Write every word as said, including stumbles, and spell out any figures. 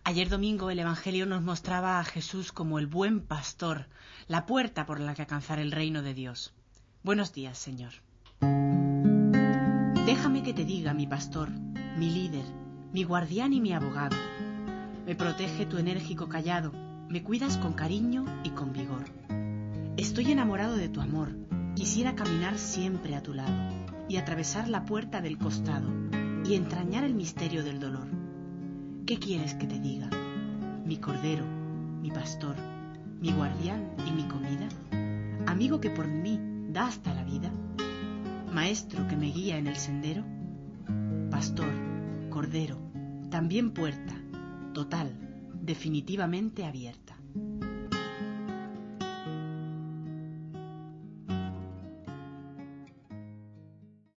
Ayer domingo el Evangelio nos mostraba a Jesús como el buen pastor, la puerta por la que alcanzar el reino de Dios. Buenos días, Señor. Déjame que te diga, mi pastor, mi líder, mi guardián y mi abogado. Me protege tu enérgico cayado, me cuidas con cariño y con vigor. Estoy enamorado de tu amor, quisiera caminar siempre a tu lado y atravesar la puerta del costado y entrañar el misterio del dolor. ¿Qué quieres que te diga? Mi cordero, mi pastor, mi guardián y mi comida, amigo que por mí da hasta la vida, maestro que me guía en el sendero, pastor, cordero, también puerta, total, definitivamente abierta.